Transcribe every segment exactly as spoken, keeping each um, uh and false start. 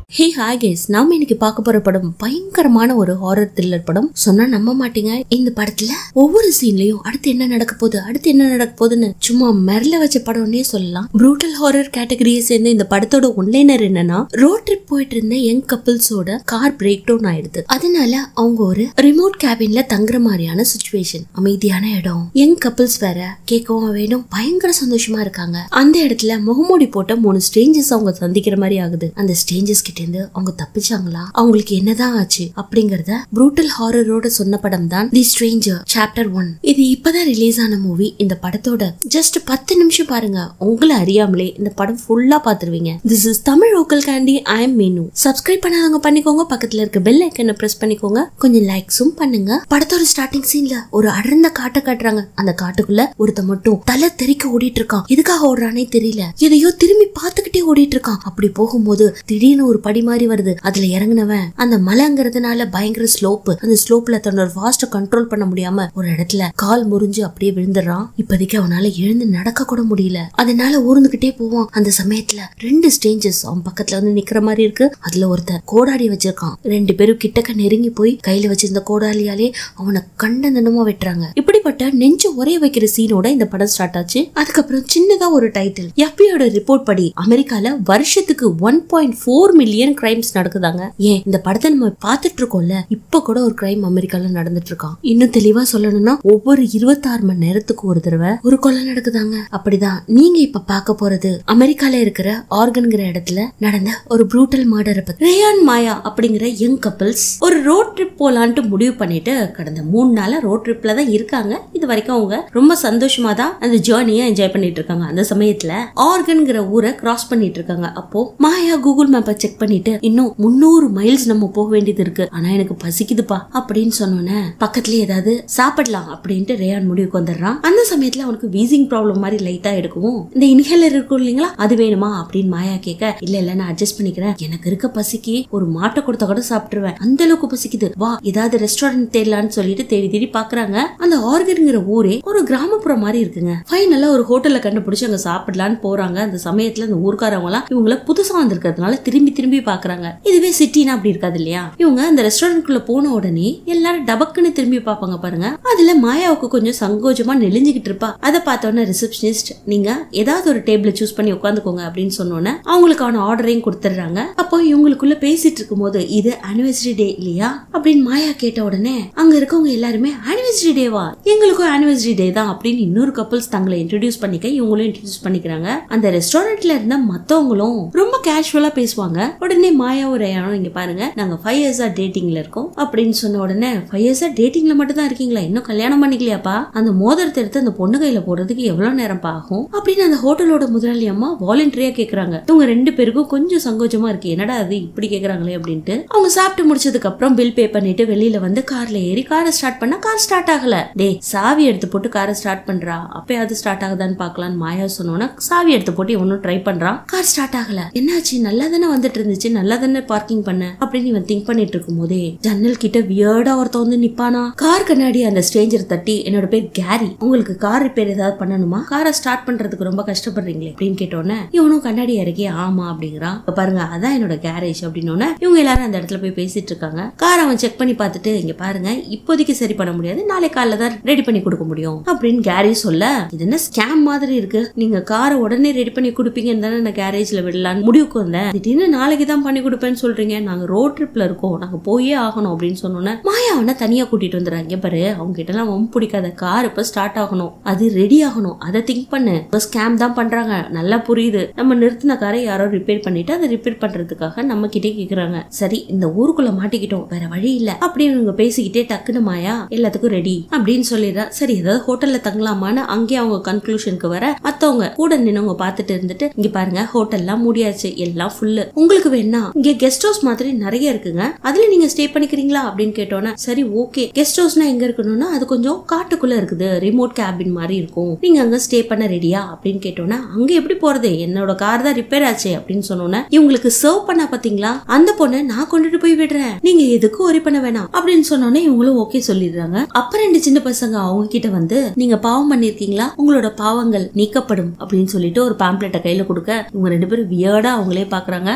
Hey hi guys, நாம இன்னைக்கு பார்க்க போற படம் பயங்கரமான ஒரு ஹாரர் த்ரில்லர் படம். சொன்னா நம்ப மாட்டீங்க, இந்த படத்துல ஒவ்வொரு சீன்லயும் அடுத்து என்ன நடக்க போகுது அடுத்து என்ன நடக்க போகுதுன்னு சும்மா மெரல வச்ச படம்னே சொல்லலாம். ப்ரூட்டல் ஹாரர் கேட்டகரியை சேர்ந்த இந்த படத்தோட ஒன்லைனர் என்னன்னா, ரோட் ட்ரிப் போயிட்டு இருந்த யங் கப்பிள்ஸோட கார் பிரேக் டவுன் ஆயிடுது. அதனால அவங்க ஒரு ரிமோட் கேபின்ல தங்குற மாதிரியான சிச்சுவேஷன். அமைதியான இடம், யங் கப்பிள்ஸ் வேற கேட்கவும் வேணும், பயங்கர சந்தோஷமா இருக்காங்க. அந்த இடத்துல முகமூடி போட்ட மூணு ஸ்ட்ரேஞ்சர்ஸ் அவங்க சந்திக்கிற மாதிரி ஆகுது. அந்த ஸ்ட்ரேஞ்சர்ஸ் கிட்ட அவங்க தப்பிச்சாங்களா, அவங்களுக்கு என்னதான் ஆச்சு அப்படிங்கறத ப்ரூட்டல் ஹாரரோட சொன்ன படம் தான் தி ஸ்ட்ரேஞ்சர் சாப்டர் ஒன். இது இப்பதான் ரிலீஸ் ஆன மூவி. இந்த படத்தோட ஜஸ்ட் பத்து நிமிஷம் பாருங்க, உங்களை அறியாமலே இந்த படம் ஃபுல்லா பாத்துருவீங்க. This is Tamil local candy. I am Meenu. Subscribe பண்ணாதவங்க பண்ணிக்கோங்க, பக்கத்துல இருக்க பெல் ஐக்கனை பிரஸ் பண்ணிக்கோங்க, கொஞ்சம் லைக்ஸும் பண்ணுங்க. படத்தோட ஸ்டார்டிங் சீன்ல ஒரு அடர்ந்த காட்டை காட்டுறாங்க. அந்த காட்டுக்குள்ள ஒருத்த மட்டும் தலை தெறிக்க ஓடிட்டு இருக்கான். எதுக்காக ஓடுறானே தெரியல, எதையோ திரும்பி பாத்துக்கிட்டே ஓடிட்டு இருக்கான். அப்படி போகும்போது திடீர்னு ஒரு படி மாதிரி வருது. அதுல இறங்குனவன் அந்த மலைங்கிறதுனால பயங்கர ஸ்லோப். அந்த ஸ்லோப்ல தன்னோட ஃபாஸ்ட கண்ட்ரோல் பண்ண முடியாம ஒரு இடத்துல கால் முறிஞ்சு அப்படியே விழுந்துடுறான். இப்போதைக்கு அவனால எழுந்து நடக்க கூட முடியல. அதனால ஊர்ந்துகிட்டே போவான். அந்த சமயத்துல ரெண்டு ஸ்ட்ரேஞ்சர்ஸ் அவன் பக்கத்துல வந்து நிக்கிற மாதிரி இருக்கு. அதுல ஒருத்தர் கோடாடி வச்சிருக்கான். ரெண்டு பேரும் கிட்டக்க நெருங்கி போய் கையில வச்சிருந்த கோடாலியாலே அவனை கண்டந்தனமா வெட்டுறாங்க. இப்படிப்பட்ட நெஞ்சு ஒரே வைக்கிற சீனோட இந்த படம் ஸ்டார்ட் ஆச்சு. அதுக்கப்புறம் சின்னதா ஒரு டைட்டில். எஃபிஐயோட ரிப்போர்ட் படி அமெரிக்கால வருஷத்துக்கு one point four million crimes நடக்குதாங்க. ஏன் இந்த படத்தை நம்ம பாத்துட்டு இருக்கோம்ல, இப்ப கூட ஒரு கிரைம் அமெரிக்கால நடந்துட்டு இருக்கான். இன்னும் தெளிவா சொல்லணும்னா ஒவ்வொரு இருபத்தி ஆறு மணி நேரத்துக்கு ஒரு தடவை ஒரு கொலை நடக்குதாங்க. அப்படிதான் நீங்க இப்ப பாக்க போறது அமெரிக்கால இருக்கிற ஆர்கன்ங்கிற இடத்துல நடந்த ஒரு ப்ரூட்டல் மர்டரை பத்தி. ரேயான் மாயா அப்படிங்கிற யங் கப்பிள்ஸ் ஒரு ரோட் ட்ரிப் போலான்ட்டு முடிவு பண்ணிட்டு கடந்த மூணு நாளா ரோட் ட்ரிப்ல தான் இருக்காங்க. இது வரைக்கும் அவங்க ரொம்ப சந்தோஷமா தான் அந்த ஜேர்னியை என்ஜாய் பண்ணிட்டு இருக்காங்க. அந்த சமயத்துல ஆர்கன்ங்கிற ஊரை கிராஸ் பண்ணிட்டு இருக்காங்க. அப்போ மாயா கூகுள் மேப்பை செக் பண்ணிட்டு இன்னும் முன்னூறு மைல்ஸ் நம்ம போக வேண்டியது இருக்கு, ஆனா எனக்கு பசிக்குதுப்பா அப்படின்னு சொன்னோன்னே பக்கத்துல ஏதாவது சாப்பிடலாம் அப்படின்ட்டு ரேயான் முடிவுக்கு வந்துடுறான். அந்த சமயத்துல அவனுக்கு வீசிங் ப்ராப்ளம் மாதிரி லைட்டா எடுக்கவும் இந்த இன்ஹேலர் இருக்கும் இல்லைங்களா, அது வேணுமா அப்படின்னு மாயா கேட்க, இல்ல இல்ல நான் அட்ஜஸ்ட் பண்ணிக்கிறேன், எனக்கு இருக்க பசிக்கு ஒரு மாட்டை கொடுத்தா கூட சாப்பிட்டுருவேன், அந்த அளவுக்கு பசிக்குது, வா ஏதாவது ரெஸ்டாரண்ட் தேடலான்னு சொல்லிட்டு தேடி தேடி பாக்குறாங்க. அந்த ஆர்கன்ங்கிற ஊரே ஒரு கிராமப்புறம் மாதிரி இருக்குங்க. ஃபைனலா ஒரு ஹோட்டல்ல கண்டுபிடிச்சு அங்க சாப்பிடலான்னு போறாங்க. அந்த சமயத்துல அந்த ஊர்க்காரவங்க எல்லாம் இவங்கள புதுசா வந்திருக்கிறதுனால திரும்பி திரும்பி பாக்குறாங்க. இதுவே சிட்டினா அப்படி இருக்காது இல்லையா. இவங்க அந்த ரெஸ்டாரண்ட்குள்ள போன உடனே எல்லாரும் டபக்குன்னு திரும்பி பாப்பாங்க பாருங்க. அதுல மாயாவுக்கு கொஞ்சம் சங்கோஜமா நெளிஞ்சுகிட்டு இருப்பா. அதை பார்த்தோன்னே ரிசப்ஷனிஸ்ட், நீங்க ஏதாவது ஒரு டேபிள் சூஸ் பண்ணி உட்காந்துக்கோங்க அப்படின்னு சொன்னோன்னே அவங்களுக்கான ஆர்டரையும் கொடுத்துடுறாங்க. அப்போ இவங்களுக்குள்ள பேசிட்டு இருக்கும் போது, இது ஆனிவர்சரி டே இல்லையா அப்படின்னு மாயா கேட்ட உடனே அங்க இருக்கவங்க எல்லாருமே ஆனிவர்சரி டேவா, எங்களுக்கும் ஆனிவர்சரி டே தான் அப்படின்னு இன்னொரு கப்பிள்ஸ் தங்களை இன்ட்ரோடியூஸ் பண்ணிக்க இவங்களும் இன்ட்ரோடியூஸ் பண்ணிக்கிறாங்க. அந்த ரெஸ்டாரண்ட்ல இருந்த மத்தவங்களும் ரொம்ப கேஷுவலா பேசுவாங்க. உடனே மாயா ஒரு இங்க பாருங்க, நாங்க ஃபைவ் இயர்ஸா டேட்டிங்ல இருக்கோம் அப்படின்னு சொன்ன உடனே, ஃபைவ் இயர்ஸா டேட்டிங்ல மட்டும் தான் இருக்கீங்களா, இன்னும் கல்யாணம் பண்ணிக்கலையாப்பா, அந்த மோதிரத்தை எடுத்து அந்த பொண்ணு கையில போடுறதுக்கு எவ்வளவு நேரம் ஆகும் அப்படின்னு அந்த ஹோட்டலோட முதலாளி அம்மா வாலண்டரியா கேக்குறாங்க. இவங்க ரெண்டு பேருக்கும் கொஞ்சம் சங்கோஜமா இருக்கு, என்னடா அது இப்படி கேக்குறாங்களே அப்படின்ட்டு அவங்க சாப்பிட்டு முடிச்சதுக்கு அப்புறம் பில் பே பண்ணிட்டு வெளியில வந்து கார்ல ஏறி காரை ஸ்டார்ட் பண்ணா கார் ஸ்டார்ட் ஆகல. டே சாவி எடுத்து போட்டு காரை ஸ்டார்ட் பண்றா, அப்பயாவது ஸ்டார்ட் ஆகுதான்னு பாக்கலான்னு மாயா சொன்னோன்னா சாவி எடுத்து போட்டு இவனும் ட்ரை பண்றான். கார் ஸ்டார்ட் ஆகல. என்னாச்சு, நல்லா தானே வந்துட்டு இருந்துச்சு, நல்லா தானே பார்க்கிங் பண்ண அப்படின்னு இவன் திங்க் பண்ணிட்டு இருக்கும் போதே ஜன்னல் கிட்ட வியர்டா ஒருத்த வந்து நிப்பானா. கார் கண்ணாடி அந்த ஸ்ட்ரேஞ்சர் தட்டி, என்னோட பேர் கேரி, உங்களுக்கு கார் ரிப்பேர் ஏதாவது பண்ணணுமா, காரை ஸ்டார்ட் பண்றதுக்கு ரொம்ப கஷ்டப்படுறீங்களே அப்படின்னு கேட்டோன்னே இவனும் கண்ணாடி இறக்கி ஆமா அப்படிங்கிறான். பாருங்க அதான் என்னோட கேரேஜ் அப்படின்னோன்னு இவங்க எல்லாரும் அந்த இடத்துல போய் பேசிட்டு இருக்காங்க. கார் அவன் செக் பண்ணி பார்த்துட்டு, இங்க பாருங்க இப்போதைக்கு சரி பண்ண முடியாது, நாளை காலைல தான் ரெடி பண்ணி கொடுக்க முடியும் அப்படின்னு கேரி சொல்ல, இது என்ன ஸ்கேம் மாதிரி இருக்கு, நீங்க காரை உடனே ரெடி பண்ணி கொடுப்பீங்கன்னு தானே நான் கேரேஜ்ல விடலான்னு முடிவுக்கு வந்தேன், திடீர்னு நாளைக்கு தான் பண்ணி கொடுப்பேன்னு சொல்றீங்க, நாங்க ரோட் ட்ரிப்ல இருக்கோம், நாங்க போயே ஆகணும் அப்படின்னு சொன்னோன்னே மாயா அவனை தனியா கூட்டிட்டு வந்துடுறாங்க. பாரு அவங்க கிட்ட எல்லாம் ரொம்ப பிடிக்காத, கார் இப்ப ஸ்டார்ட் ஆகணும், அது ரெடி ஆகணும், அதை திங்க் பண்ணு, ஸ்கேம் தான் பண்றாங்க, நல்லா புரியுது, நம்ம நிறுத்தின காரை யாரோ ரிப்பேர் பண்ணிட்டு அதை ரிப்பேர் பண்றதுக்காக நம்ம கிட்டே கேக்குறாங்க. சரி இந்த ஊருக்குள்ள மாட்டிக்கிட்டோம், வேற வழி இல்ல அப்படின்னு இவங்க பேசிக்கிட்டே டக்குனு மாயா எல்லாத்துக்கும் ரெடி அப்படின்னு சொல்லிடுறா. சரி ஏதாவது ஹோட்டல்ல தங்கலாமான்னு அங்கேயே அவங்க கன்க்ளூஷனுக்கு வர மத்தவங்க கூட நின்னவங்க பாத்துட்டு இருந்துட்டு, இங்க பாருங்க ஹோட்டல்லாம் மூடியாச்சு, எல்லாம் ஃபுல்லு, உங்களுக்கு வேணா இங்க கெஸ்ட் ஹவுஸ் மாதிரி நிறைய இருக்குங்க, அதுல நீங்க ஸ்டே பண்ணிக்கிறீங்களா அப்படின்னு கேட்டோன்னா, சரி ஓகே கெஸ்ட் ஹவுஸ்னா எங்க இருக்கணும்னா அது கொஞ்சம் காட்டுக்குள்ள இருக்குது, ரிமோட் கேபின் மாதிரி இருக்கும், நீங்க அங்க ஸ்டே பண்ண ரெடியா அப்படின்னு கேட்டோன்னா, அங்க எப்படி போறது, என்னோட கார் தான் ரிப்பேர் ஆச்சு அப்படின்னு சொன்னோன்னா, இவங்களுக்கு சர்வ் பண்ண பாத்தீங்களா, அந்த பொண்ணை நான் கொண்டுட்டு போய் விடுறேன், நீங்க எதுக்கும் ஒரி பண்ண வேணாம் அப்படின்னு சொன்னோன்னே இவங்களும் ஓகே சொல்லிடுறாங்க. அப்ப ரெண்டு சின்ன பசங்க அவங்க கிட்ட வந்து, நீங்க பாவம் பண்ணிருக்கீங்களா, உங்களோட பாவங்கள் நீக்கப்படும் அப்படின்னு சொல்லிட்டு ஒரு பாம்ப்ளெட்டை கையில கொடுக்க, இவங்க ரெண்டு பேரும் வியர்டா அவங்களே பாக்குறாங்க. அவங்க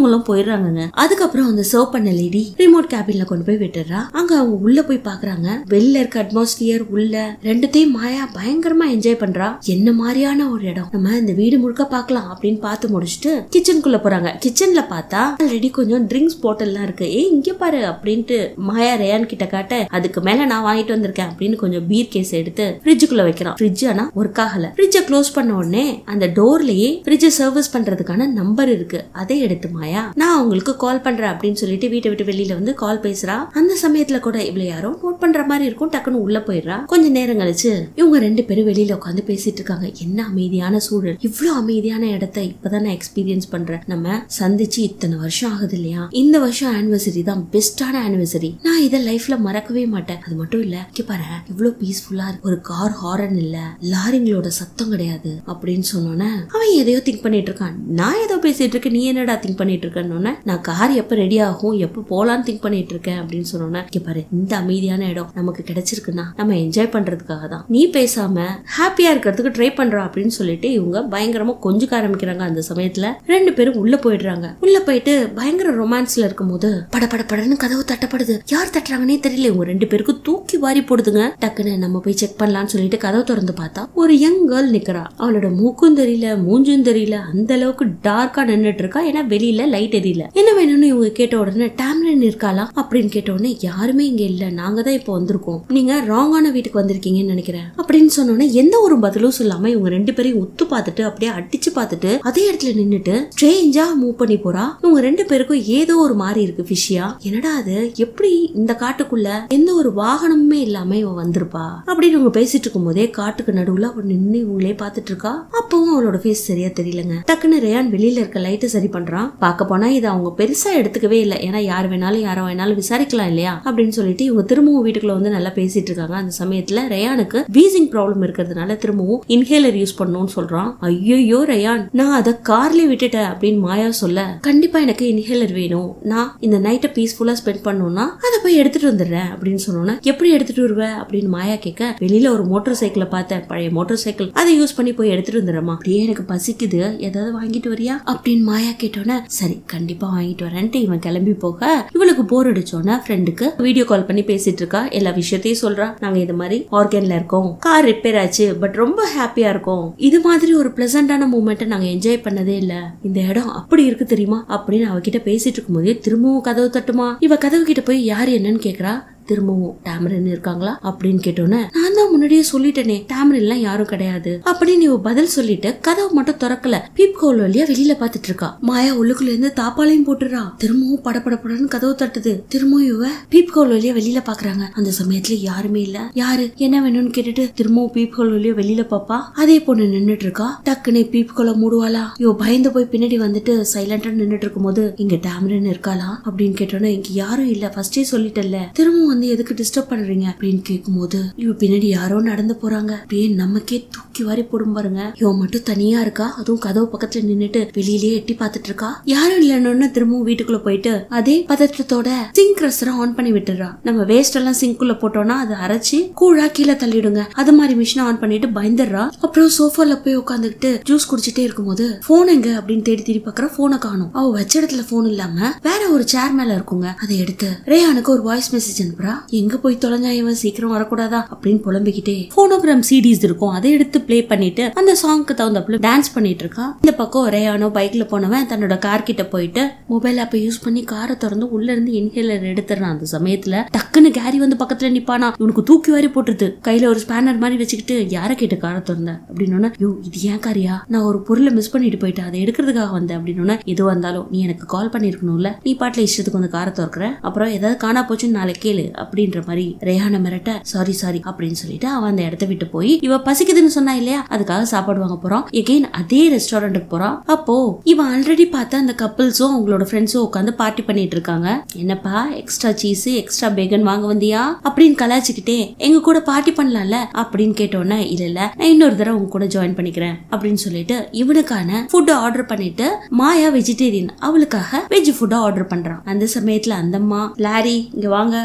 இவங்களும் போயிடுறாங்க. அதுக்கப்புறம் அந்த சர்வ் பண்ண லேடி ரிமோட் கேபின்ல கொண்டு போய் விட்டுறா. அங்க அவங்க உள்ள போய் பாக்குறாங்க. வெளில இருக்க அட்மாஸ்பியர் உள்ள ரெண்டுத்தையும் மாயா பயங்கரமா என்ஜாய் பண்றா. என்ன மாதிரியான ஒரு இடம், நம்ம இந்த வீடு முழுக்க பாக்கலாம் அப்படின்னு பார்த்து முடிச்சுட்டு கிச்சனுக்குள்ள போறாங்க. கிச்சன்ல பார்த்தா ஆல்ரெடி கொஞ்சம் ட்ரிங்க்ஸ் பாட்டில் எல்லாம் இருக்கு. ஏ இங்க பாரு அப்படின்ட்டு மாயா ரேயான் கிட்ட காட்ட, அதுக்கு மேல நான் வாங்கிட்டு வந்திருக்கேன் அப்படின்னு கொஞ்சம் பீர் கேஸ் எடுத்து ஃப்ரிட்ஜுக்குள்ள வைக்கிறான். ஃப்ரிட்ஜ் ஆனா ஒர்க் ஆகல. ஃப்ரிட்ஜை க்ளோஸ் பண்ண உடனே அந்த டோர்லயே ஃப்ரிட்ஜை சர்வீஸ் பண்றதுக்கான நம்பர் இருக்கு. அதை எடுத்து மாயா நான் உங்களுக்கு கால் பண்றேன் அப்படின்னு சொல்லிட்டு வீட்டை விட்டு வெளியில வந்து கால் பேசுறா. அந்த சமயத்துல கூட இவ்வளவு யாரோ நோட் பண்ற மாதிரி இருக்கும். டக்குன்னு உள்ள போயிடுறா. கொஞ்ச நேரம் கழிச்சு இவங்க ரெண்டு பேரும் வெளியில உட்காந்து பேசிட்டு இருக்காங்க. என்ன அமைதியான சூழல், இவ்வளவு அமைதியான இடத்தை இப்பதான் நான் எக்ஸ்பீரியன்ஸ் பண்றேன். நம்ம சந்திச்சு இத்தனை வருஷம் ஆகுது இல்லையா? இந்த வருஷம் ஆனிவர்சரி தான் பெஸ்டான ஆனிவர்சரி. நான் இதை லைஃப்ல மறக்கவே மாட்டேன். அது மட்டும் இல்ல, பாரு இவ்வளவு பீஸ்ஃபுல்லா இருக்கு. ஒரு கார் ஹாரன் இல்ல, லாரிங்களோட சத்தம் கிடையாது அப்படின்னு சொன்னோன்னே அவன் எதையோ திங்க் பண்ணிட்டு இருக்கான். நான் ஏதோ பேசிட்டு இருக்கேன், நீ என்னடா திங்க் பண்ணிட்டு இருக்கேன்னு, நான் கார் எப்ப ரெடி ஆகும் எப்ப போலான்னு திங்க் பண்ணிட்டு இருக்கேன் அப்படின்னு சொன்னோன்னே, பாரு இந்த அமைதியான இடம் நமக்கு கிடைச்சிருக்குன்னா நம்ம என்ஜாய் பண்றதுக்காக தான். நீ பேசாம ஹாப்பியா இருக்கிறதுக்கு ட்ரை பண்றா அப்படின்னு சொல்லிட்டு இவங்க பயங்கரமா கொஞ்சிக்க ஆரம்பிக்கிறாங்க. அந்த சமயத்துல ரெண்டு பேரும் உள்ள போயிடுறாங்க. உள்ள போயிட்டு பயங்கர ரொமான்ஸ்ல இருக்கும் போது பட பட படன்னு கதவு தட்டப்படுது. யார் தட்டுறாங்கன்னே தெரியல. இவங்க ரெண்டு பேருக்கும் தூக்கி வாரி போடுதுங்க. டக்குன்னு நம்ம போய் செக் பண்ணலாம்னு சொல்லிட்டு கதவு திறந்து பார்த்தா ஒரு யங் கேர்ள் நிக்கிறா. அவளோட மூக்கும் தெரியல, மூஞ்சும் தெரியல, அந்த அளவுக்கு டார்க்கா நின்னுட்டு இருக்கா. ஏன்னா வெளியில லைட் எரியல. என்ன வேணும்னு இவங்க கேட்ட உடனே டாம்லின் இருக்காளா அப்படின்னு கேட்ட உடனே யாருமே இங்க இல்ல, நாங்க தான் இப்ப வந்திருக்கோம், நீங்க ராங்கான வீட்டுக்கு வந்திருக்கீங்கன்னு நினைக்கிறேன் அப்படின்னு சொன்னோன்னே எந்த ஒரு பதிலும் சொல்லாம இவங்க ரெண்டு பேரையும் ஒத்து பார்த்துட்டு அப்படியே அடிச்சு பார்த்துட்டு அதே இடத்துல நின்னுட்டு ஸ்ட்ரேஞ்சா மூவ் பண்ணி போறா. இவங்க ரெண்டு பேருக்கும் ஏதோ ஒரு மாதிரி இருக்கு ஃபிஷியா. என்னடா அது, எப்படி இந்த காட்டுக்குள்ள எந்த ஒரு வாகனமுமே இல்லாம இவன் வந்திருப்பா அப்படின்னு இவங்க பேசிட்டு இருக்கும் போதே காட்டுக்கு நடுவுல அவன் நின்று இவங்களே பாத்துட்டு இருக்கா. அப்பவும் அவளோட ஃபேஸ் சரியா தெரியலங்க. டக்குன்னு ரேயான் வெளியில இருக்க லைட்டை சரி பண்றான். பார்க்க போனா இதை அவங்க பெருசா எடுத்துக்கவே இல்லை. ஏன்னா யார் வேணாலும் யார வேணாலும் விசாரிக்கலாம் இல்லையா அப்படின்னு சொல்லிட்டு இவங்க திரும்பவும் வீட்டுக்குள்ள வந்து நல்லா பேசிட்டு இருக்காங்க. அந்த சமயத்துல ரேயானுக்கு வீசிங் ப்ராப்ளம் இருக்கிறதுனால திரும்பவும் இன்ஹேலர் யூஸ் பண்ணணும்னு சொல்றான். ஐயோ ரேயான், நான் அதை கார்லயே விட்டுட்டேன் அப்படின்னு மாயா சொல்ல, கண்டிப்பா எனக்கு இன்ஹேலர் வேணும், நான் இந்த நைட்டை பீஸ்ஃபுல்லா ஸ்பெண்ட் பண்ணணும்னா அதை போய் எடுத்துட்டு வந்துடுறேன் அப்படின்னு சொன்னோன்னா, எப்படி எடுத்துட்டு வருவ அப்படின்னு மாயா கேட்க, வெளியில ஒரு மோட்டார் சைக்கிளை பார்த்தேன், பழைய மோட்டார் சைக்கிள், அதை யூஸ் பண்ணி போய் எடுத்துட்டு வந்துடுறமா. அப்படியே எனக்கு பசிக்குது, ஏதாவது வாங்கிட்டு வரியா அப்படின்னு மாயா கேட்டோன்னே, சரி கண்டிப்பா வாங்கிட்டு வரேன்ட்டு இவன் கிளம்பி போக இவளுக்கு போர் அடிச்சோன்னா ஃப்ரெண்டுக்கு வீடியோ கால் பண்ணி பேசிட்டு இருக்கா. எல்லா விஷயத்தையும் சொல்றா. நாங்க இது மாதிரி ஆர்கன்ல இருக்கோம், கார் ரிப்பேர் ஆச்சு, பட் ரொம்ப ஹாப்பியா இருக்கும், இது மாதிரி ஒரு பிளசண்டான மூமெண்ட்டை நாங்க என்ஜாய் பண்ணதே இல்ல, இந்த இடம் அப்படி இருக்கு தெரியுமா அப்படின்னு அவகிட்ட பேசிட்டு இருக்கும் போதே திரும்பவும் கதவு தட்டுமா. இவ கதவு கிட்ட போய் யாரு என்னன்னு கேக்குறா. திரும்பவும் டாமரின் இருக்காங்களா அப்படின்னு கேட்டோன்னே, நான் தான் முன்னாடியே சொல்லிட்டேனே டாமரின் எல்லாம் யாரும் கிடையாது அப்படின்னு இவ பதில் சொல்லிட்டு கதவு மட்டும் திறக்கல. பீப் ஹோல் வழியா வெளியில பாத்துட்டு இருக்கா. மாயா உள்ளுக்குள்ள இருந்து தாப்பாலையும் போட்டுறா. திரும்பவும் படப்படப்படன்னு கதவு தட்டுது. திரும்பவும் இவ பீப் ஹோல் வழியா வெளியில பாக்குறாங்க. அந்த சமயத்துல யாருமே இல்ல. யாரு என்ன வேணும்னு கேட்டுட்டு திரும்பவும் பீப் ஹோல் வழியா வெளியில பாப்பா. அதே பொண்ணு நின்னுட்டு இருக்கா. டக்குனே பீப் ஹோல மூடுவாளா. இவ பயந்து போய் பின்னாடி வந்துட்டு சைலண்டா நின்னுட்டு இருக்கும் போது, இங்க டாமரின் இருக்காளா அப்படின்னு கேட்டோன்னே, இங்க யாரும் இல்ல, ஃபர்ஸ்டே சொல்லிட்டல, திரும்பவும் எதுக்கு டிஸ்டர்ப் பண்றீங்க அப்படின்னு கேட்கும் போது இவ பின்னாடி யாரோ நடந்து போறாங்க. அப்படியே நமக்கே தூக்கி வாரி போடும் பாருங்க. இவ மட்டும் தனியா இருக்கா. அதுவும் கதவு பக்கத்துல நின்னுட்டு வெளியிலேயே எட்டி பாத்துட்டு இருக்கா. யாரும் இல்லன்னு திரும்பவும் வீட்டுக்குள்ள போயிட்டு அதே பதற்றத்தோட சிங்க் ரஸ்டரை ஆன் பண்ணி விட்டுறா. நம்ம வேஸ்ட் எல்லாம் சிங்க்குள்ள போட்டோம்னா அதை அரைச்சு கூழா கீழே தள்ளிடுங்க. அது மாதிரி மிஷினை ஆன் பண்ணிட்டு பயந்துடுறா. அப்புறம் சோஃபால போய் உட்காந்துக்கிட்டு ஜூஸ் குடிச்சிட்டே இருக்கும் போது போன் எங்க அப்படின்னு தேடி தேடி பாக்குற, போனை காணும். அவ வச்ச இடத்துல போன் இல்லாம வேற ஒரு சேர் மேல இருக்குங்க. அதை எடுத்து ரேயானுக்கு ஒரு வாய்ஸ் மெசேஜ் அனுப்புறா. எங்க போய் தொலைஞ்சா இவன் சீக்கிரம் வரக்கூடாதா அப்படின்னு புலம்பிக்கிட்டே போனோகிராம் சிடிஸ் இருக்கும், அதை எடுத்து பிளே பண்ணிட்டு அந்த சாங்க்கு தகுந்தப்பல டான்ஸ் பண்ணிட்டு இருக்கா. இந்த பக்கம் ரேயானோ பைக்ல போனவன் தன்னோட கார் கிட்ட போயிட்டு மொபைல் ஆப்பை யூஸ் பண்ணி காரை திறந்து உள்ள இருந்து இன்ஹேலர் எடுத்துறான். அந்த சமயத்துல டக்குன்னு கேரி வந்து பக்கத்துல நிப்பானா. இவனுக்கு தூக்கி வாரி போட்டுருது. கையில ஒரு ஸ்பேனர் மாதிரி வச்சுக்கிட்டு, யார கேட்டு காரை திறந்த அப்படின்னு, யோ இது ஏன் காரியா, நான் ஒரு பொருளை மிஸ் பண்ணிட்டு போயிட்டேன், அதை எடுக்கிறதுக்காக வந்தேன் அப்படின்னு. எது வந்தாலும் நீ எனக்கு கால் பண்ணிருக்கணும்ல, நீ பாட்டுல இஷ்டத்துக்கு வந்து காரை திறக்கிற, அப்புறம் ஏதாவது காணா போச்சுன்னு நாளை கேளு அப்படின்ற மாதிரி ரேஹான மிரட்ட, சாரி சாரி அப்படின்னு சொல்லிட்டு அவன் அந்த இடத்த விட்டு போய், இவ பசிக்குதுன்னு சொன்னா இல்லையா, அதுக்காக சாப்பாடு வாங்க போறான். எகைன் அதே ரெஸ்டாரண்ட்டுக்கு போறான். அப்போ இவன் ஆல்ரெடி பார்த்த அந்த கப்பிள்ஸும் அவங்களோட ஃப்ரெண்ட்ஸும் உட்காந்து பார்ட்டி பண்ணிட்டு இருக்காங்க. என்னப்பா எக்ஸ்ட்ரா சீஸ் எக்ஸ்ட்ரா பேகன் வாங்க வந்தியா அப்படின்னு கலாச்சிக்கிட்டே, எங்க கூட பார்ட்டி பண்ணலாம்ல அப்படின்னு கேட்டோன்னே, இல்ல இல்ல நான் இன்னொரு தடவை உங்க கூட ஜாயின் பண்ணிக்கிறேன் அப்படின்னு சொல்லிட்டு இவனுக்கான ஃபுட் ஆர்டர் பண்ணிட்டு, மாயா வெஜிடேரியன், அவளுக்காக வெஜ் ஃபுட் ஆர்டர் பண்றான். அந்த சமயத்துல அந்த அம்மா லாரி இங்க வாங்க அப்படின்னு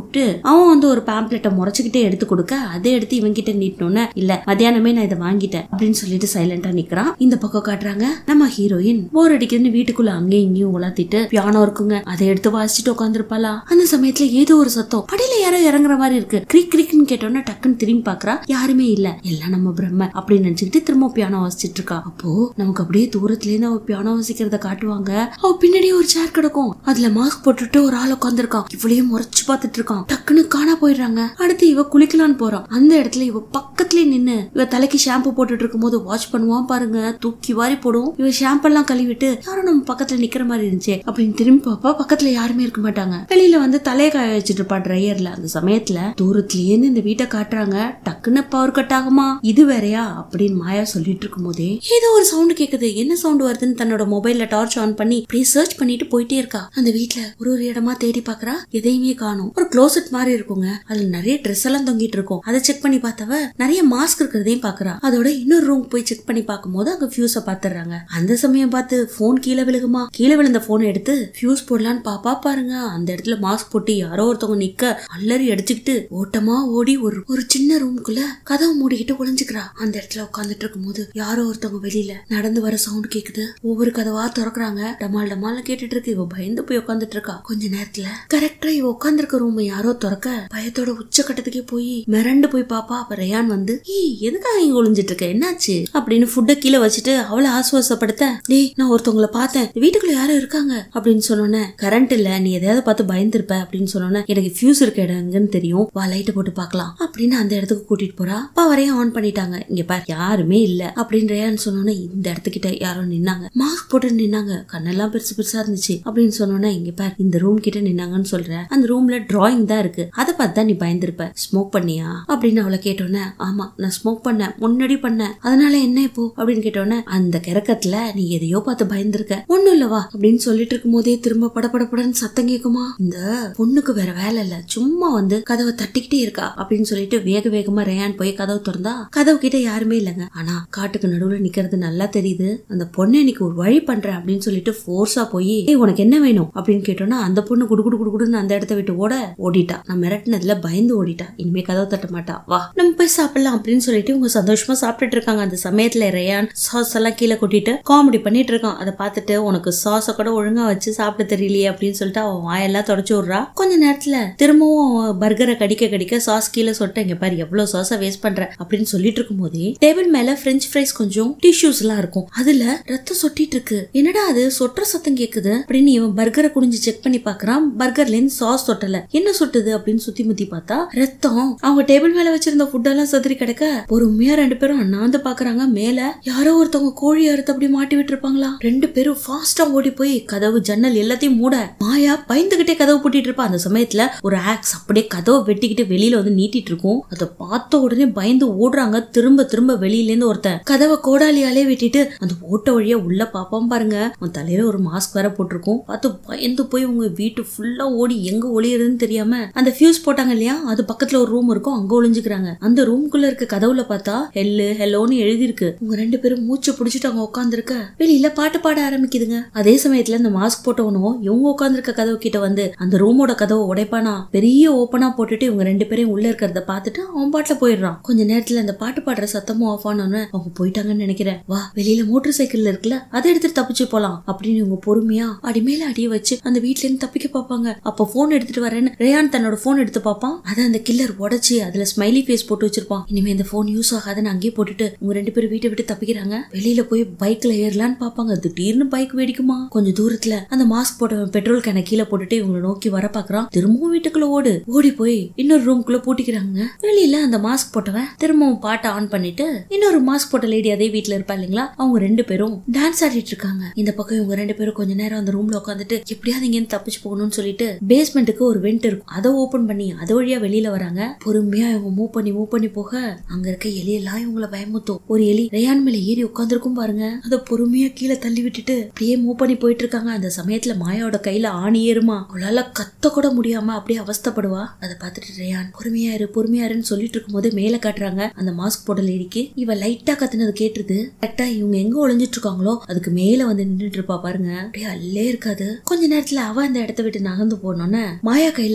கூப்பிட்டு அவன் வந்து ஒரு பேம்ப்ளெட்டை முறைச்சுக்கிட்டே எடுத்து கொடுக்க அதை எடுத்து இவன் கிட்ட நீட்டணும்னு இல்ல மத்தியானமே நான் இதை வாங்கிட்டேன் அப்படின்னு சொல்லிட்டு சைலண்டா நிக்கிறான். இந்த பக்கம் காட்டுறாங்க நம்ம ஹீரோயின் போர் அடிக்குதுன்னு வீட்டுக்குள்ள அங்கேயும் இங்கேயும் உலாத்திட்டு பியானோ இருக்குங்க அதை எடுத்து வாசிச்சுட்டு உட்காந்துருப்பாளா. அந்த சமயத்துல ஏதோ ஒரு சத்தம் படியில யாரோ இறங்குற மாதிரி இருக்கு. கிரிக் கிரிக்னு கேட்டோன்னா டக்குன்னு திரும்பி பாக்குறா. யாருமே இல்ல, எல்லாம் நம்ம பிரம்ம அப்படின்னு நினைச்சுக்கிட்டு திரும்ப பியானோ வாசிச்சுட்டு இருக்கா. அப்போ நமக்கு அப்படியே தூரத்துல இருந்து அவ பியானோ வாசிக்கிறத காட்டுவாங்க. அவ பின்னாடியே ஒரு சேர் கிடக்கும். அதுல மாஸ்க் போட்டுட்டு ஒரு ஆள் உட்காந்துருக்கான். இவளையும் முறைச்சு பாத்துட்டு இருக்கான். டக்குன்னு காணா போயிடுறாங்க. அடுத்து இவ குளிக்கலான்னு போறான். அந்த இடத்துல இவ பக்கத்துலயே நின்னு இவ தலைக்கு ஷாம்பு போட்டுட்டு இருக்கும் போது வாட்ச் பண்ணுவான் பாருங்க. தூக்கி வாரி போடும். இவ ஷாம்பு எல்லாம் கழுவிட்டு யாரும் நம்ம பக்கத்துல நிக்கிற மாதிரி இருந்துச்சு அப்படின்னு திரும்பி பாப்பா. பக்கத்துல யாருமே இருக்க மாட்டாங்க. வெளியில வந்து தலைய காய வச்சுட்டு இருப்பா ட்ரையர்ல. அந்த சமயத்துல தூரத்திலேயே இந்த வீட்டை காட்டுறாங்க. டக்குன்னு பவர் கட் ஆகுமா இது வேறையா அப்படின்னு மாயா சொல்லிட்டு இருக்கும் போதே ஏதோ ஒரு சவுண்ட் கேக்குது. என்ன சவுண்ட் வருதுன்னு தன்னோட மொபைல்ல டார்ச் ஆன் பண்ணி அப்படியே சர்ச் பண்ணிட்டு போயிட்டே இருக்கா. அந்த வீட்டுல ஒரு ஒரு இடமா தேடி பாக்குறா. எதையுமே காணும். ஒரு க்ளோசெட் மாதிரி இருக்குங்க. அதுல நிறைய ட்ரெஸ் எல்லாம் தொங்கிட்டு இருக்கும். அதை செக் பண்ணி பார்த்தவ நிறைய மாஸ்க் இருக்கிறதையும் பாக்குறா. அதோட இன்னொரு ரூம் போய் செக் பண்ணி பார்க்கும் போது அங்க ஃபியூஸ பாத்துறாங்க. அந்த சமயம் பார்த்து போன் கீழே விழுகுமா. கீழே விழுந்த போன் எடுத்து ஃபியூஸ் போடலான்னு பாப்பா பாருங்க. அந்த இடத்துல மாஸ்க் போட்டு யாரோ ஒருத்தவங்க நிக்க அல்லறி அடிச்சுக்கிட்டு ஓட்டமா ஓடி ஒரு ஒரு சின்ன ரூம்குள்ள கதவை மூடிக்கிட்டு ஒளிஞ்சுக்கிறா. அந்த இடத்துல உட்காந்துட்டு இருக்கும் போது யாரோ ஒருத்தவங்க வெளியில நடந்து வர சவுண்ட் கேக்குது. ஒவ்வொரு கதவா திறக்கிறாங்க. டமால் டமால் கேட்டுட்டு இருக்கு. இவ பயந்து போய் உட்காந்துட்டு இருக்கா. கொஞ்ச நேரத்துல கரெக்டா இவ உட்கார்ந்து இருக்க ரூம் யாரோ திறக்க பயத்தோட உச்சக்கட்டத்துக்கே போய் மிரண்டு போய் பாப்பா. அப்ப ரயான் வந்து எதுக்காக இங்க ஒளிஞ்சிட்டு இருக்க என்னாச்சு அப்படின்னு ஃபுட்ட கீழே வச்சுட்டு அவளை ஆசுவாசப்படுத்த டேய் நான் ஒருத்தவங்களை பார்த்தேன் வீட்டுக்குள்ள யாரும் இருக்காங்க அப்படின்னு சொன்னோன்னே கரண்ட் இல்ல நீ எதையாவது பார்த்து பயந்துருப்ப அப்படின்னு சொன்னோன்னே எனக்கு ஃபியூஸ் இருக்க இடம் எங்கன்னு தெரியும் வா லைட் போட்டு பாக்கலாம் அப்படின்னு அந்த இடத்துக்கு கூட்டிட்டு போறா. பவரையும் ஆன் பண்ணிட்டாங்க. இங்க பாரு யாருமே இல்ல அப்படின்னு ரயான் சொன்னோன்னே இந்த இடத்துக்கிட்ட யாரோ நின்னாங்க. மாஸ்க் போட்டு நின்னாங்க. கண்ணெல்லாம் பெருசு பெருசா இருந்துச்சு அப்படின்னு சொன்னோன்னே இங்க பாரு இந்த ரூம் கிட்ட நின்னாங்கன்னு சொல்ற. அந்த ரூம்ல டிராயிங் தான் இருக்கு. அதை பார்த்து நீ பயந்துருப்ப. ஸ்மோக் பண்ணியா அப்படின்னு அவளை கேட்டோன்னே ஆமா நான் ஸ்மோக் பண்ணேன் முன்னாடி பண்ணேன் அதனால என்ன இப்போ அப்படின்னு கேட்டோன்னே அந்த கிறக்கத்துல நீ எதையோ பார்த்து பயந்துருக்க ஒண்ணும் இல்லவா அப்படின்னு சொல்லிட்டு இருக்கும் போதே திரும்ப படபடப்படன்னு சத்தம் கேக்குமா. இந்த பொண்ணுக்கு வேற வேலை இல்ல சும்மா வந்து கதவை தட்டிக்கிட்டே இருக்கா அப்படின்னு சொல்லிட்டு வேக வேகமா ரயான் போய் கதவு திறந்தா கதவு கிட்ட யாருமே இல்லங்க. ஆனா காட்டுக்கு நடுவுல நிக்கிறது நல்லா தெரியுது. அந்த பொண்ணு இன்னைக்கு ஒரு வழி பண்றேன் அப்படின்னு சொல்லிட்டு போர்ஸா போய் உனக்கு என்ன வேணும் அப்படின்னு கேட்டோன்னா அந்த பொண்ணு குடுகுடு குடுகுடுன்னு அந்த இடத்த விட்டு ஓட ஓடிட்டா. நான் மிரட்டினதுல பயந்து ஓடிட்டா. இனிமே கதவு தட்ட மாட்டா. வா நம்ம போய் சாப்பிடலாம் அப்படின்னு சொல்லிட்டு இவங்க சந்தோஷமா சாப்பிட்டுட்டு இருக்காங்க. அந்த சமயத்துல ரயான் சாஸ் எல்லாம் கீழே கொட்டிட்டு காமெடி பண்ணிட்டு இருக்கான். அதை பார்த்துட்டு உனக்கு சாஸ கூட ஒழுங்கா வச்சு சாப்பிட தெரியலையே அப்படின்னு சொல்லிட்டு அவன் வாயெல்லாம் தொடச்சு விடுறா. கொஞ்ச நேரத்துல திரும்பவும் பர்கரை கடிக்க கடிக்க சாஸ் கீழே சொட்ட இங்க பாரு எவ்வளவு சாஸ வேஸ்ட் பண்ற அப்படின்னு சொல்லிட்டு இருக்கும் போதே டேபிள் மேல பிரெஞ்ச் ஃப்ரைஸ் கொஞ்சம் டிஷ்யூஸ் எல்லாம் இருக்கும். அதுல ரத்தம் சொட்டிட்டு இருக்கு. என்னடா அது சொட்டுற சத்தம் கேக்குது அப்படின்னு இவன் பர்கரை குடிஞ்சு செக் பண்ணி பாக்குறான். பர்கர்ல இருந்து சாஸ் சொட்டல. என்ன சொட்டுது அப்படின்னு சுத்தி முத்தி பார்த்தா ரத்தம். அவங்க டேபிள் மேல வச்சிருந்த ஃபுட் எல்லாம் சதுரி கிடக்க பொறுமையா ரெண்டு பேரும் அண்ணாந்து பாக்குறாங்க. மேல யாரோ ஒருத்தவங்க கோழி அறுத்து அப்படி மாட்டி விட்டு இருப்பாங்களா. ரெண்டு பேரும் ஃபாஸ்டா ஓடி போய் கதவு ஜன்னல் எல்லாத்தையும் மூட மாயா பயந்துகிட்டே கதவு பூட்டிட்டு இருப்பா. அந்த சமயத்துல ஒரு ஆக்ஸ் அப்படியே கதவை வெட்டிக்கிட்டு வெளியில வந்து நீட்டிட்டு இருக்கும். அதை பார்த்த உடனே பயந்து ஓடுறாங்க. திரும்ப திரும்ப வெளியில இருந்து ஒருத்தன் கதவை கோடாலியாலே வெட்டிட்டு அந்த ஓட்ட வழியா உள்ள பாப்பான் பாருங்க. அவன் தலையில ஒரு மாஸ்க் வேற போட்டிருக்கும். பார்த்து பயந்து போய் உங்க வீட்டு ஃபுல்லா ஓடி எங்க ஒளியறதுன்னு தெரியாம அந்த ஃபியூஸ் போட்டாங்க இல்லையா அது பக்கத்துல ஒரு ரூம் இருக்கும் அங்க ஒளிஞ்சுக்கிறாங்க. அந்த ரூம்குள்ள இருக்க கதவுல பார்த்தா ஹெல்லு ஹெல்லோன்னு எழுதி இருக்கு. உங்க ரெண்டு பேரும் மூச்சு பிடிச்சிட்டு அங்க உட்கார்ந்து இருக்க வெளியில பாட்டு பாட ஆரம்பிக்குதுங்க. அதே சமயத்துல இந்த மாஸ்க் போட்டவனும் இவங்க உட்கார்ந்து இருக்க கதவு கிட்ட வந்து அந்த ரூமோட கதவை உடைப்பானா பெரிய ஓப்பனா போட்டுட்டு இவங்க ரெண்டு பேரையும் உள்ள இருக்கிறத பார்த்துட்டு அவன் பாட்டுல போயிடுறான். கொஞ்ச நேரத்துல அந்த பாட்டு பாடுற சத்தமும் ஆஃப் ஆனோன்னு அவங்க போயிட்டாங்கன்னு நினைக்கிறேன். வா வெளியில மோட்டர் சைக்கிள் இருக்குல்ல அதை எடுத்துட்டு தப்பிச்சு போலாம் அப்படின்னு இவங்க பொறுமையா அடி மேல அடிய வச்சு அந்த வீட்டுல இருந்து தப்பிக்க பாப்பாங்க. அப்ப போன் எடுத்துட்டு வரேன்னு ரயான் தன்னோட போன் எடுத்து பாப்பான். அதை அந்த கில்லர் உடைச்சு அதுல ஸ்மைலி ஃபேஸ் போட்டு வச்சிருப்பான். இனிமே இந்த போன் யூஸ் ஆகாதுன்னு அங்கேயே போட்டுட்டு உங்க ரெண்டு பேரும் வீட்டை விட்டு தப்பிக்கிறாங்க. வெளியில போய் பைக்ல ஏறலான்னு பாப்பாங்க. திடீர்னு பைக் வெடிக்குமா. கொஞ்சம் தூரத்துல அந்த மாஸ்க் போட்ட பெட்ரோல் கேனை கீழே போட்டுட்டு இவங்களை நோக்கி வர பாக்குறான். திரும்பவும் வீட்டுக்குள்ள ஓடு ஓடி போய் இன்னொரு ரூம்குள்ள பூட்டிக்கிறாங்க. வெளியில அந்த மாஸ்க் போட்டவன் திரும்பவும் பாட்டை ஆன் பண்ணிட்டு இன்னொரு மாஸ்க் போட்ட லேடி அதே வீட்டுல இருப்பா இல்லைங்களா அவங்க ரெண்டு பேரும் டான்ஸ் ஆடிட்டு இருக்காங்க. இந்த பக்கம் இவங்க ரெண்டு பேரும் கொஞ்ச நேரம் அந்த ரூம்ல உட்காந்துட்டு எப்படியாவது இங்க இருந்து தப்பிச்சு போகணும்னு சொல்லிட்டு பேஸ்மெண்ட்டுக்கு ஒரு வெண்ட் இருக்கும் அதை ஓபன் பண்ணி அது வழியா வெளியில வராங்க. பொறுமையா இவங்க மூவ் பண்ணி மூவ் பண்ணி போக அங்க இருக்க எலியெல்லாம் இவங்களை பயமுத்தும். ஒரு எலி ரயான் மேல ஏறி உட்காந்துருக்கும் பாருங்க. அதை பொறுமையா கீழே தள்ளி விட்டுட்டு அப்படியே மூவ் பண்ணி போயிட்டு இருக்காங்க. அந்த சமயத்துல மாயாவோட கையில ஆணி ஏறுமா. அவளால கத்த கூட முடியாம அப்படியே அவஸ்தப்படுவா. அதை பார்த்துட்டு ரயான் பொறுமையா இரு பொறுமையா இருன்னு சொல்லிட்டு இருக்கும் போது மேல காட்டுறாங்க அந்த மாஸ்க் போட்ட லேடிக்கு. இவ லைட்டா கத்துனது கேட்டுருது. கரெக்டா இவங்க எங்க ஒளிஞ்சிட்டு இருக்காங்களோ அதுக்கு மேல வந்து நின்றுட்டு இருப்பா பாருங்க. அப்படியே அல்லே இருக்காது. கொஞ்ச நேரத்துல அவ அந்த இடத்த விட்டு நகர்ந்து போனோன்னு மாயா கையில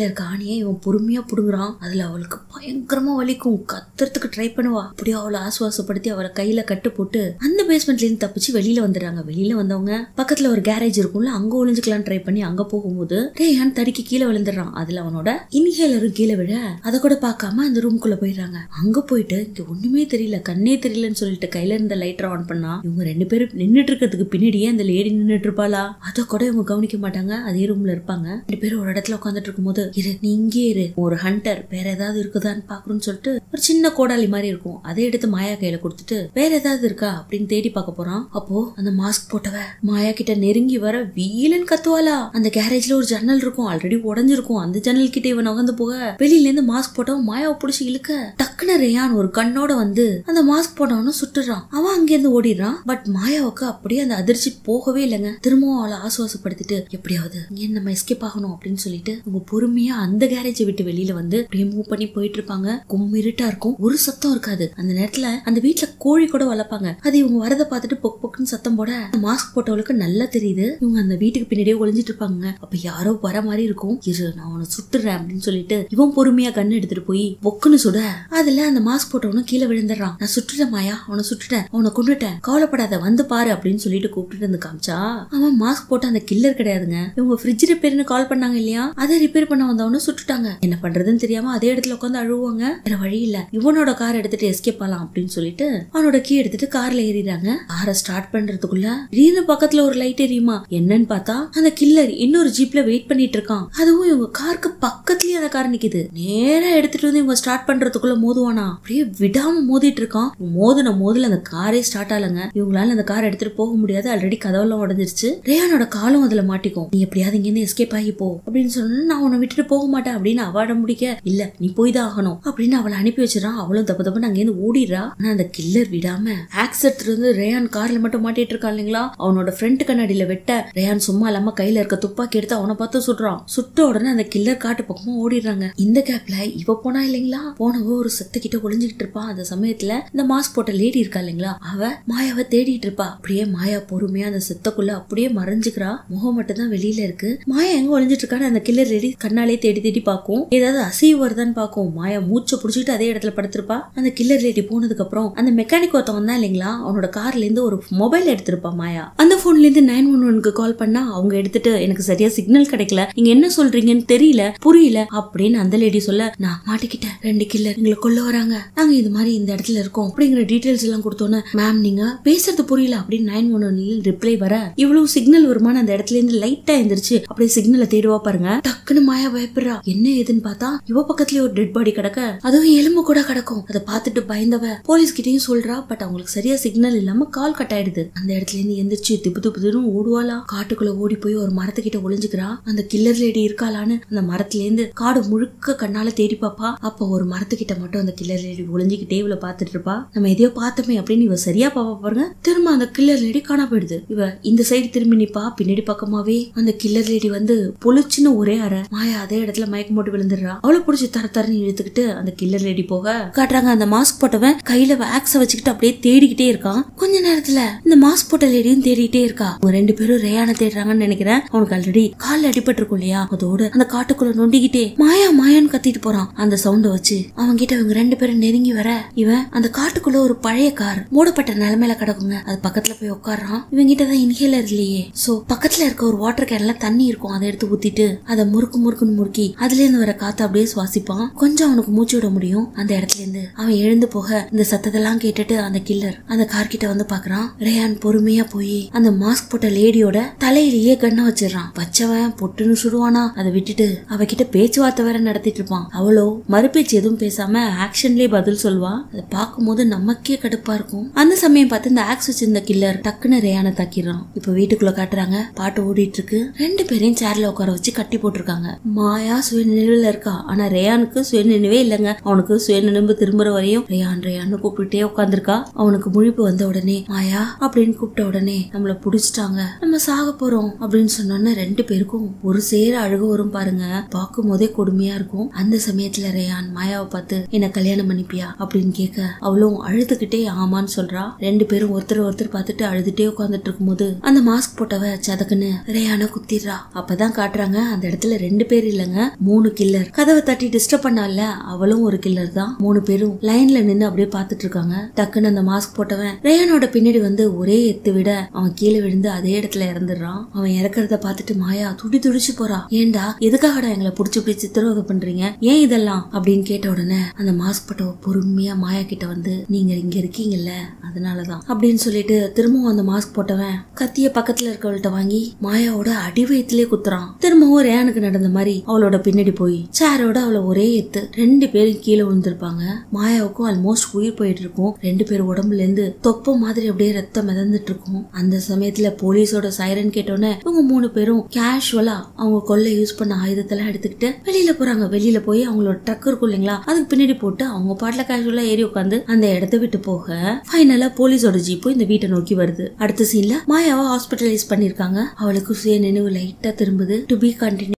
இருக்க ஆணியை இவன் பொறுமையா புடுங்குறான். அதுல அவளுக்கு பயங்கரமா வலிக்கும். கத்துறதுக்கு ட்ரை பண்ணுவா. அப்படியே அவளை ஆசுவாசப்படுத்தி அவளை கையில கட்டு போட்டு அந்த பேஸ்மெண்ட்ல இருந்து தப்பிச்சு வெளியில வந்துடுறாங்க. வெளியில வந்தவங்க பக்கத்துல ஒரு கேரேஜ் இருக்கும்ல, அங்க ஒளிஞ்சுக்கலாம் ட்ரை பண்ணி அங்க போகும்போது ரேயான் தடிக்கு கீழே விழுந்துடுறான். அதுல அவனோட இன்ஹேலரும் கீழே விழ அதை கூட பாக்காம அந்த ரூம்குள்ள போயிடுறாங்க. அங்க போயிட்டு இங்க ஒண்ணுமே தெரியல, கண்ணே தெரியலன்னு சொல்லிட்டு கையில இருந்த லைட்டர் ஆன் பண்ணா இவங்க ரெண்டு பேரும் நின்னுட்டு இருக்கிறதுக்கு பின்னாடியே அந்த லேடி நின்னுட்டு இருப்பாளா, அதை கூட இவங்க கவனிக்க மாட்டாங்க. அதே ரூம்ல இருப்பாங்க. ரெண்டு பேரும் ஒரு இடத்துல உட்காந்துட்டு இருக்கும் போது இரு நீ இங்கே இரு, ஒரு ஹண்டர் வேற ஏதாவது இருக்குதான்னு பாக்குறோம்னு சொல்லிட்டு ஒரு சின்ன கோடாலி மாதிரி இருக்கும், அதை எடுத்து மாயா கையில கொடுத்துட்டு வேற ஏதாவது இருக்கா அப்படின்னு தேடி பார்க்க போறான். அப்போ அந்த மாஸ்க் போட்டவ மாயா கிட்ட நெருங்கி வர வீலன் கத்துவாளா. அந்த கேரேஜ்ல ஒரு ஜன்னல் இருக்கும், ஆல்ரெடி உடஞ்சிருக்கும். அந்த ஜன்னல் கிட்ட இவன் நகர்ந்து போக வெளியில இருந்து மாஸ்க் போட்டவன் மாயாவை பிடிச்சி இழுக்க டக்குனு ரேயான் ஒரு கண்ணோட வந்து அந்த மாஸ்க் போட்டவன சுட்டுறான். அவன் அங்கிருந்து ஓடிடுறான். பட் மாயாவுக்கு அப்படியே அந்த அதிர்ச்சி போகவே இல்லைங்க. திரும்பவும் அவளை ஆசுவாசப்படுத்திட்டு எப்படியாவது இங்க நம்ம எஸ்கேப் ஆகணும் அப்படின்னு சொல்லிட்டு அவங்க பொறுமையா அந்த கேரேஜை விட்டு வெளியில வந்து அப்படியே மூவ் பண்ணி போயிட்டு இருப்பாங்க. கும்மிருட்டா இருக்கும், ஒரு சத்தம் இருக்காது. அந்த நேரத்துல அந்த வீட்டுல கோழி கூட வளர்ப்பாங்க. அது இவங்க வரத பார்த்துட்டு பொக் பொக்குன்னு சத்தம் போட மாஸ்க் போட்டவளுக்கு நல்லா தெரியுது இவங்க அந்த வீட்டுக்கு பின்னாடியே ஒளிஞ்சிட்டு இருப்பாங்க. அப்ப யாரோ வர மாதிரி இருக்கும். இரு நான் அவனை சுட்டுறேன் அப்படின்னு சொல்லிட்டு இவன் பொறுமையா கண்ணு எடுத்துட்டு போய் பொக்குன்னு சுட அதுல அந்த மாஸ்க் போட்டவனும் கீழே விழுந்துடுறான். நான் சுட்டுட்டேன் மாயா, அவனை சுட்டுட்டேன், அவனை கொண்டுட்டேன், கவலைப்படாத வந்து பாரு அப்படின்னு சொல்லிட்டு கூப்பிட்டு வந்து காமிச்சா அவன் மாஸ்க் போட்டு அந்த கில்லர் கிடையாதுங்க. இவங்க ஃப்ரிட்ஜ் ரிப்பேர்னு கால் பண்ணாங்க இல்லையா, அதை ரிப்பேர் பண்ண வந்தவனு சுட்டுட்டாங்க. என்ன பண்றதுன்னு தெரியாம அதே இடத்துல உட்காந்து அழுவாங்க. வேற வழி இல்ல, இவனோட கார் எடுத்துட்டு எஸ்கேப் ஆகலாம் அப்படின்னு சொல்லிட்டு அவனோட கீ எடுத்துட்டு கார்ல ஏறிடுறாங்க. காரை ஸ்டார்ட் பண்றதுக்குள்ள திடீர்னு பக்கத்துல ஒரு லைட் எரியுமா, என்னன்னு பார்த்தா அந்த கில்லர் இன்னொரு ஜீப்ல வெயிட் பண்ணிட்டு இருக்கான். அதுவும் இவங்க காருக்கு பக்கத்துலயே அந்த கார் நிக்குது. நேரா எடுத்துட்டு வந்து இவங்க ஸ்டார்ட் பண்றதுக்குள்ள மோதுவானா, அப்படியே விடாம மோதிட்டு இருக்கான். மோதுன மோதுல அந்த காரே ஸ்டார்ட் ஆகலங்க. இவங்களால அந்த கார் எடுத்துட்டு போக முடியாது, ஆல்ரெடி கதவுலாம் உடஞ்சிருச்சு. ரேயானோட காலும் அதுல மாட்டிக்கும். நீ எப்படியாவது இங்க இருந்து எஸ்கேப் ஆகி போ அப்படின்னு சொன்னா நான் உன்னை விட்டுட்டு போக மாட்டேன் அப்படின்னு அவாட முடிக்க இல்ல நீ போய் தான் ஆகணும் அப்படின்னு அவளை அனுப்பி வச்சிடறான். அவளும் தப்பு தப்பு அங்க இருந்து ஓடிடுறா. ஆனா அந்த கில்லர் விடாம ஆக்சிடென்ட் இருந்து ரேயான் கார்ல மட்டும் மாட்டிட்டு இருக்கான் இல்லைங்களா, அவனோட ஃப்ரண்ட் கண்ணாடியில வெட்ட ரேயான் சும்மா இல்லாம கையில இருக்க துப்பாக்கி எடுத்து அவனை பார்த்து சுடுறான். சுட்ட உடனே அந்த கில்லர் காட்டு பக்கமா ஓடிடுறாங்க. இந்த கேப்ல இவ போனா இல்லைங்களா, போனவோ ஒரு சத்து கிட்ட ஒளிஞ்சுக்கிட்டு இருப்பான். அந்த சமயத்துல இந்த மாஸ்க் போட்ட லேடி இருக்கா இல்லைங்களா, அவ மாயாவை தேடிட்டு இருப்பா. அப்படியே மாயா பொறுமையா அந்த செத்தக்குள்ள அப்படியே மறைஞ்சுக்கிறா. முகம் மட்டும் தான் வெளியில இருக்கு. மாயா எங்க ஒளிஞ்சிட்டு இருக்கான்னு அந்த கில்லர் லேடி கண்ணாலே தேடி தேடி பாக்கும். ஏதாவது அசைவு வருதான்னு பாக்கும். மாயா மூச்சை புடிச்சிட்டு அதே இடத்துல படுத்திருப்பா. அந்த கில்லர் லேடி போனதுக்கு அப்புறம் அந்த மெக்கானிக் ஒருத்தவன் தான் இல்லைங்களா, அவனோட கார்ல இருந்து ஒரு மொபைல் எடுத்திருப்பா மாயா. அந்த போன்ல இருந்து நைன் ஒன் ஒன்னுக்கு கால் பண்ணா அவங்க எடுத்துட்டு எனக்கு சரியா சிக்னல் கிடைக்கல, நீங்க என்ன சொல்றீங்கன்னு தெரியல புரியல அப்படின்னு அந்த லேடி சொல்ல நான் மாட்டிக்கிட்டேன், ரெண்டு கில்லர் எங்களை கொல்ல வராங்க, நாங்க இது மாதிரி இந்த இடத்துல இருக்கோம் அப்படிங்கிற டீடைல்ஸ் எல்லாம் கொடுத்தோன்னு மேம் நீங்க பேசுறது புரியல அப்படின்னு நைன் ஒன் ஒன் ரிப்ளை வர இவ்வளவு சிக்னல் வருமான அந்த இடத்துல இருந்து லைட்டா எந்திரிச்சு அப்படியே சிக்னலை தேடுவா பாருங்க. டக்குன்னு மாயா பயப்படுறா. என்ன ஏதுன்னு பார்த்தா இவ பக்கத்துலயே ஒரு டெட் பாடி கிடக்க, அதுவும் எலும்பு கூட கிடக்கும். அதை பார்த்துட்டு பயந்தவ போலீஸ் கிட்டையும் சொல்றா. பட் அவங்களுக்கு சரியா சிக்னல் இல்லாம கால் கட் ஆயிடுது. அந்த இடத்துல இருந்து எந்திரிச்சு திப்பு திப்புன்னு ஓடுவாளா. காட்டுக்குள்ள ஓடி போய் ஒரு மரத்துக்கிட்ட ஒளிஞ்சுக்கிறா. அந்த கில்லர் லேடி இருக்காளான்னு அந்த மரத்துல இருந்து காடு முழுக்க கண்ணால தேடி பாப்பா. அப்ப ஒரு மரத்துக்கிட்ட மட்டும் அந்த கில்லர் லேடி ஒளிஞ்சுக்கிட்டே இவளை பாத்துட்டு இருப்பா. நம்ம எதையோ பார்த்தோமே அப்படின்னு இவ சரியா பாப்பா பாருங்க. திரும்ப அந்த கில்லர் லேடி காணா போயிடுது. இவ இந்த சைடு திரும்பி நிப்பா. பின்னாடி பக்கமாவே அந்த கில்லர் லேடி வந்து பொலிச்சுன்னு ஒரே அரை. மாயா அதே இடத்துல மயக்கம் போட்டு விழுந்துடுறா. அவளை பிடிச்சி தர தரன்னு இழுத்துக்கிட்டு அந்த கில்லர் லேடி போக காட்டுறாங்க. அந்த மாஸ்க் போட்டவன் கையில வேக்ஸ வச்சுக்கிட்டு அப்படியே தேடிக்கிட்டே இருக்கான். கொஞ்ச நேரத்துல இந்த மாஸ்க் போட்ட லேடியும் தேடிட்டே இருக்கா. அவங்க ரெண்டு பேரும் ரேயான தேடுறாங்கன்னு நினைக்கிறேன். அவனுக்கு ஆல்ரெடி கால் அடிபட்டு இருக்கும் இல்லையா, அதோட அந்த காட்டுக்குள்ள நொண்டிக்கிட்டே மாயா மாயான்னு கத்திட்டு போறான். அந்த சவுண்ட வச்சு அவங்க கிட்ட இவங்க ரெண்டு பேரும் நெருங்கி வர இவன் அந்த காட்டுக்குள்ள ஒரு பழைய கார் மூடப்பட்ட நிலைமையில கிடக்குங்க. அது பக்கத்துல போய் உட்காரான். இவங்க கிட்டதான் இன்ஹேலர் இல்லையே. சோ பக்கத்துல இருக்க ஒரு வாட்டர் கேன்ல தண்ணி இருக்கும், அதை எடுத்து ஊத்திட்டு அதை முறுக்கு முறுக்குன்னு முறுக்கி அதுல இருந்து வர காத்து அப்படியே சுவாசிப்பான். கொஞ்சம் அவனுக்கு மூச்சு விட முடியும். அந்த இடத்துல இருந்து அவன் எழுந்து போக இந்த சத்தத்தெல்லாம் கேட்டுட்டு அந்த கில்லர் அந்த கார் கிட்ட வந்து பாக்குறான். ரேயான் பொறுமையா போய் அந்த மாஸ்க் போட்ட லேடியோட தலையிலேயே கண்ண வச்சிடறான். வச்சவன் பொட்டுன்னு சுடுவானா, அதை விட்டுட்டு அவகிட்ட பேச்சுவார்த்தை வேற நடத்திட்டு இருப்பான். அவளோ மறுபேச்சு எதுவும் பேசாம ஆக்ஷன்லயே பதில் சொல்வா. அதை பார்க்கும் போது நமக்கே கடுப்பா இருக்கும். அந்த சமயம் பார்த்து இந்த ஆக்ஸ் வச்சிருந்த கில்லர் டக்குன்னு ரேயான தாக்கிடுறான். இப்ப வீட்டுக்குள்ள காட்டுறாங்க. பாட்டு ஓடிட்டு இருக்கு. ரெண்டு பேரையும் சேர்ல உட்கார வச்சு கட்டி போட்டிருக்காங்க. மாயா சுய நினைவுல இருக்கா. ஆனா ரேயானுக்கு சுய நினைவே இல்லங்க. அவனுக்கு சுய நினைவு திரும்புற வரையும் ரேயான் ரேயான்னு கூப்பிட்டுட்டே உட்காந்துருக்கா. அவனுக்கு முழிப்பு வந்த உடனே மாயா அப்படின்னு கூப்பிட்ட உடனே நம்மள புடிச்சிட்டாங்க, நம்ம சாக போறோம் அப்படின்னு சொன்னோன்னு ரெண்டு பேருக்கும் ஒரு சேர அழுக வரும் பாருங்க. பார்க்கும் போதே கொடுமையா இருக்கும். அந்த சமயத்துல ரேயான் மாயாவை பார்த்து என்ன கல்யாணம் பண்ணிப்பியா அப்படின்னு கேட்க அவளும் அழுதுகிட்டே ஆமான்னு சொல்றா. ரெண்டு பேரும் ஒருத்தர் ஒருத்தர் பார்த்துட்டு அழுதுட்டே உட்காந்துட்டு இருக்கும் போது அந்த மாஸ்க் போட்டவ சதக்குன்னு ரேயான குத்திடுறா. அப்பதான் காட்டுறாங்க அந்த இடத்துல ரெண்டு பேர் இல்லங்க, மூணு கில்லர். கதவை தட்டி டிஸ்டர்ப் பண்ணால அவளும் ஒரு கில்லர் தான். மூணு பேரும் லைன்ல நின்னு அப்படியே பாத்துட்டு இருக்காங்க. டக்குன்னு அந்த மாஸ்க் போட்டவன் ரேயானோட பின்னாடி வந்து ஒரே எத்து விட அவன் கீழே விழுந்து அதே இடத்துல இறந்துடுறான். அவன் இறக்குறத பாத்துட்டு மாயா துடி துடிச்சு போறா. ஏண்டா எதுக்காகடா எங்களை புடிச்சு பிடிச்சு சித்திரவதை பண்றீங்க, ஏன் இதெல்லாம் அப்படின்னு கேட்ட உடனே அந்த மாஸ்க் போட்டவ பொறுமையா மாயா கிட்ட வந்து நீங்க இங்க இருக்கீங்கல்ல அதனாலதான் அப்படின்னு சொல்லிட்டு திரும்பவும் அந்த மாஸ்க் போட்டவன் கத்திய பக்கத்துல இருக்கவள்கிட்ட வாங்கி மாயாவோட அடி வயிற்றுலயே குத்துறான். திரும்பவும் ரேயானுக்கு நடந்த மாதிரி அவளோட பின்னாடி போய் சேரோட அவளை ஒரே எத்து ரெண்டு பேரும் கீழே விழுந்திருப்பாங்க. மாயாவுக்கும் ஆல்மோஸ்ட் உயிர் போயிட்டு இருக்கும். ரெண்டு பேர் உடம்புல இருந்து தொப்ப மாதிரி அப்படியே ரத்தம் மிதந்துட்டு இருக்கும். அந்த சமயத்துல போலீஸோட சைரன் கேட்டோன்னே இவங்க மூணு பேரும் கேஷுவலா அவங்க கொல்ல யூஸ் பண்ண ஆயுதத்தெல்லாம் எடுத்துக்கிட்டு வெளியில போறாங்க. வெளியில போய் அவங்களோட ட்ரக் இருக்கும் இல்லைங்களா, அதுக்கு பின்னாடி போட்டு அவங்க பாட்டுல கேஷுவலா ஏறி உட்காந்து அந்த இடத்த விட்டு போக ஃபைனலா போலீஸோட ஜீப்போ இந்த வீட்டை நோக்கி வருது. அடுத்த சீன்ல மாயாவை ஹாஸ்பிட்டலைஸ் பண்ணிருக்காங்க. அவளுக்கு சுய நினைவு லைட்டா திரும்புது. To be continue.